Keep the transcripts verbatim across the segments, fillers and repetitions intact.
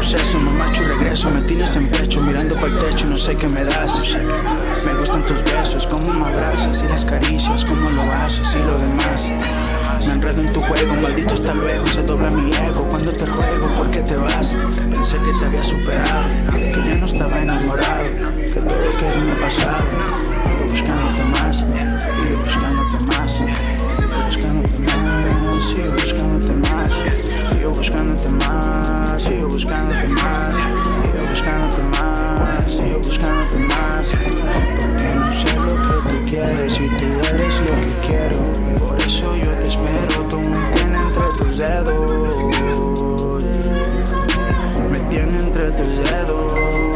proceso, me marcho y regreso. Me tienes en pecho, mirando para el techo, no sé qué me das. Me gustan tus besos, cómo me abrazas y las caricias, cómo lo haces y lo demás. Me enredo en tu juego, maldito hasta luego. Se dobla mi ego cuando te ruego, ¿por qué te vas? Pensé que te había superado, que ya no estaba enamorado, que todo quedó en el pasado. Sigo buscándote más, sigo buscándote más, sigo buscándote más, sigo buscándote más, sigo buscándote más, sigo buscándote más, sigo buscándote más, sigo buscándote más. Porque no sé lo que tú quieres y tú eres lo que quiero. Por eso yo te espero, tú me tienes entre tus dedos, me tienes entre tus dedos,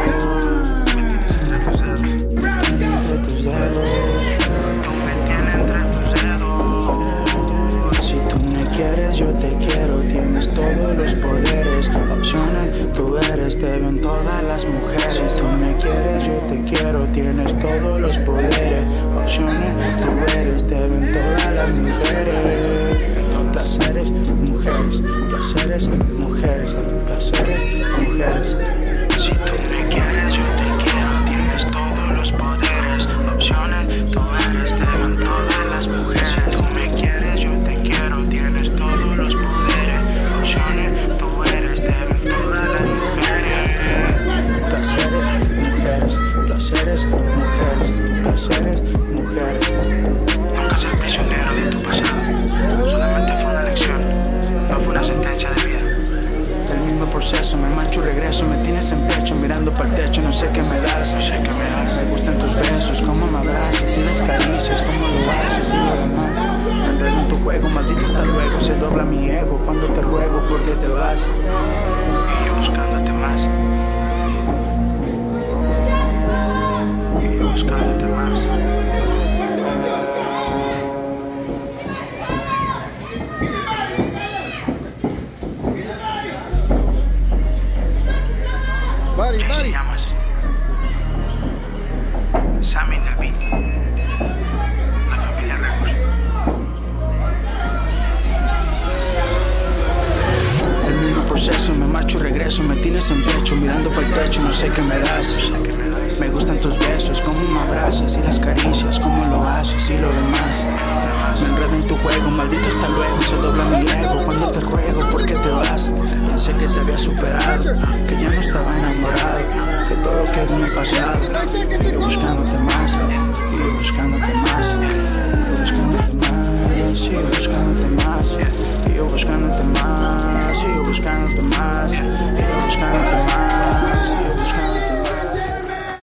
me tienes entre tus dedos, me tienes entre tus dedos. Si tú me quieres, yo te quiero, tienes todos los poderes, opciones, tú eres, te ven todas las mujeres. Si tú me quieres, yo te quiero, tienes todos los poderes, opciones, tú eres, te ven todas las mujeres. Placeres, mujeres, placeres, mujeres, placeres, mujeres. Si tú me quieres, yo te quiero, tienes todos los poderes, opciones, tú eres, te ven todas las mujeres. Si tú me quieres, yo te quiero, tienes todos los poderes, opciones, tú eres, te ven todas las mujeres. Placeres, mujeres, placeres, mujeres, placeres, mujeres. Nunca seas prisionero de tu pasado, solamente fue una lección, no fue una sentencia de vida. El mismo proceso, me marcho y regreso, me tienes en pecho, mirando para el techo, no sé qué me das. No sé qué me das. Me gustan tus besos, cómo me abrazas y las caricias, cómo lo haces y lo demás. Me enredo en tu juego, maldito hasta luego. Se dobla mi ego cuando te ruego, ¿por qué te vas? Y yo buscándote más, y yo buscándote más. Mari, Mari. ¿Te llamas? Sammy en el beat. La familia Records. El mismo proceso, me marcho y regreso. Me tienes en pecho, mirando para el techo, no sé qué me das. Me gustan tus besos, cómo me abrazas y las caricias, cómo lo haces y lo demás. Me enredo en tu juego, maldito hasta luego. Se dobla mi ego cuando te ruego, ¿por qué te vas? Pensé que te había superado, que ya no estaba enamorado, que todo quedó en el pasado.